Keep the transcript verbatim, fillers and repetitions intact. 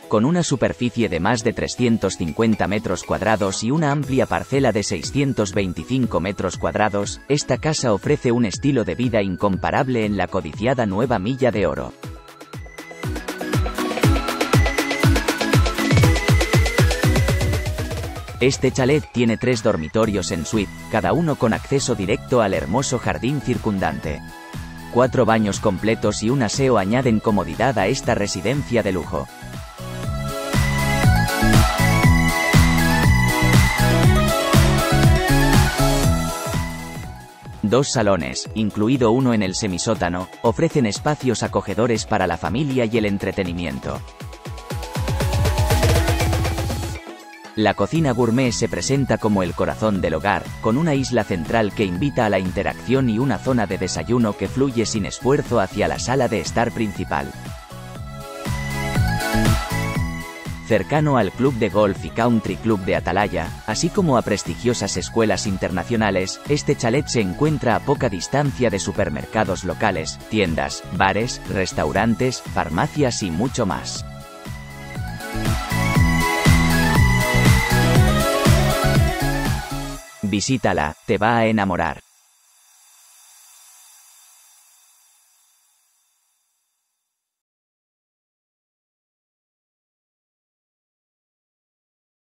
Con una superficie de más de trescientos cincuenta metros cuadrados y una amplia parcela de seiscientos veinticinco metros cuadrados, esta casa ofrece un estilo de vida incomparable en la codiciada Nueva Milla de Oro. Este chalet tiene tres dormitorios en suite, cada uno con acceso directo al hermoso jardín circundante. Cuatro baños completos y un aseo añaden comodidad a esta residencia de lujo. Dos salones, incluido uno en el semisótano, ofrecen espacios acogedores para la familia y el entretenimiento. La cocina gourmet se presenta como el corazón del hogar, con una isla central que invita a la interacción y una zona de desayuno que fluye sin esfuerzo hacia la sala de estar principal. Cercano al Club de Golf y Country Club de Atalaya, así como a prestigiosas escuelas internacionales, este chalet se encuentra a poca distancia de supermercados locales, tiendas, bares, restaurantes, farmacias y mucho más. Visítala, te va a enamorar.